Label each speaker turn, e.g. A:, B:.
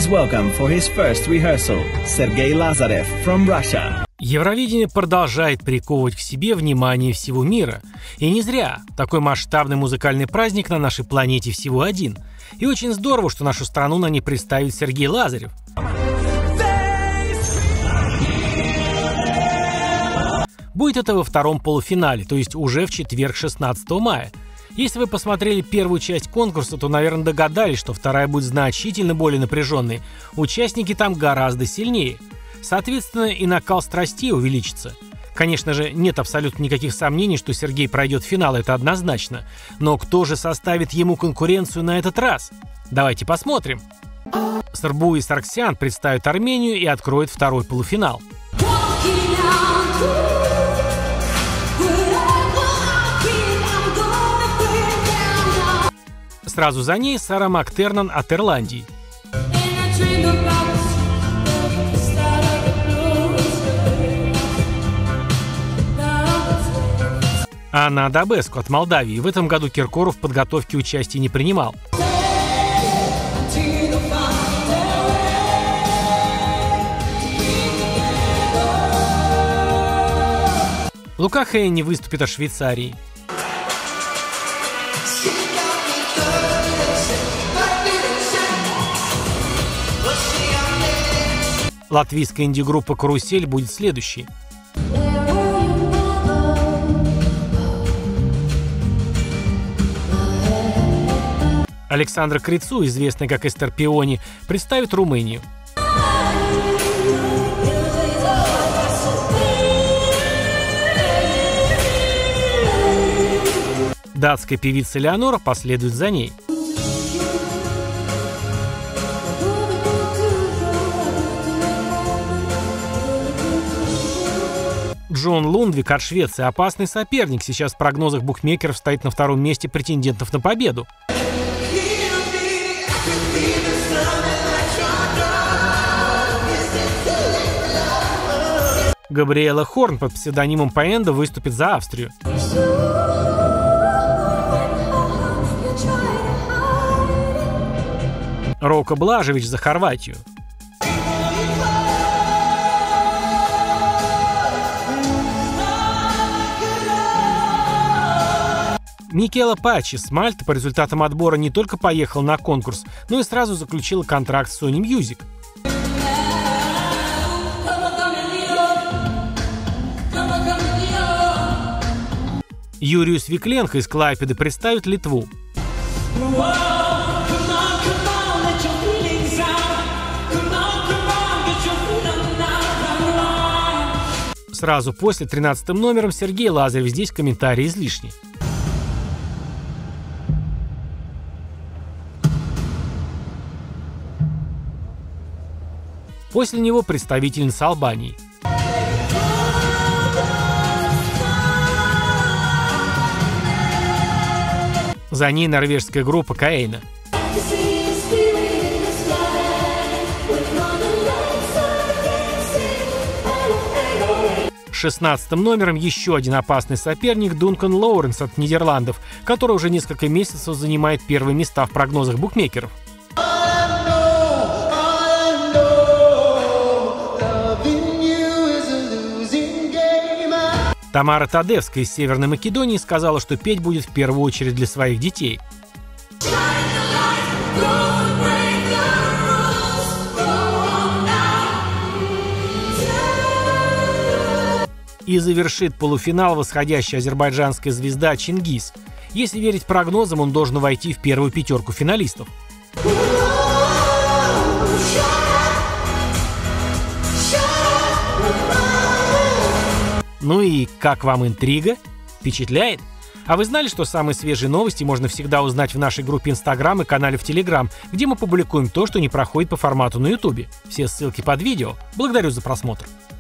A: Please welcome for his first rehearsal, Sergei Lazarev from Russia.
B: Евровидение продолжает приковывать к себе внимание всего мира. И не зря. Такой масштабный музыкальный праздник на нашей планете всего один. И очень здорово, что нашу страну на ней представит Сергей Лазарев. Будет это во втором полуфинале, то есть уже в четверг 16 мая. Если вы посмотрели первую часть конкурса, то, наверное, догадались, что вторая будет значительно более напряженной. Участники там гораздо сильнее. Соответственно, и накал страстей увеличится. Конечно же, нет абсолютно никаких сомнений, что Сергей пройдет финал, это однозначно. Но кто же составит ему конкуренцию на этот раз? Давайте посмотрим. Сарбу и Саргсян представят Армению и откроют второй полуфинал. Сразу за ней Сара Мактернан от Ирландии. Анна Адабеску от Молдавии. В этом году Киркоров в подготовке участия не принимал. Лука Хейни выступит от Швейцарии. Латвийская инди-группа «Карусель» будет следующей. Александра Крицу, известная как Эстер Пиони, представит Румынию. Датская певица Леонора последует за ней. Джон Лундвик от Швеции, опасный соперник. Сейчас в прогнозах букмекеров стоит на втором месте претендентов на победу. Габриэла Хорн под псевдонимом Паэнда выступит за Австрию. Рока Блажевич за Хорватию. Микела Пачи с Мальты по результатам отбора не только поехал на конкурс, но и сразу заключил контракт с Sony Music. Юриус Викленко из Клайпеды представит Литву. Сразу после 13-м номером Сергей Лазарев. Здесь комментарии излишни. После него представительница Албании. За ней норвежская группа Каэйна. 16-м номером еще один опасный соперник Дункан Лоуренс от Нидерландов, который уже несколько месяцев занимает первые места в прогнозах букмекеров. Тамара Тадевская из Северной Македонии сказала, что петь будет в первую очередь для своих детей. И завершит полуфинал восходящая азербайджанская звезда Чингиз. Если верить прогнозам, он должен войти в первую пятерку финалистов. Ну и как вам интрига? Впечатляет? А вы знали, что самые свежие новости можно всегда узнать в нашей группе Instagram и канале в Telegram, где мы публикуем то, что не проходит по формату на YouTube? Все ссылки под видео. Благодарю за просмотр.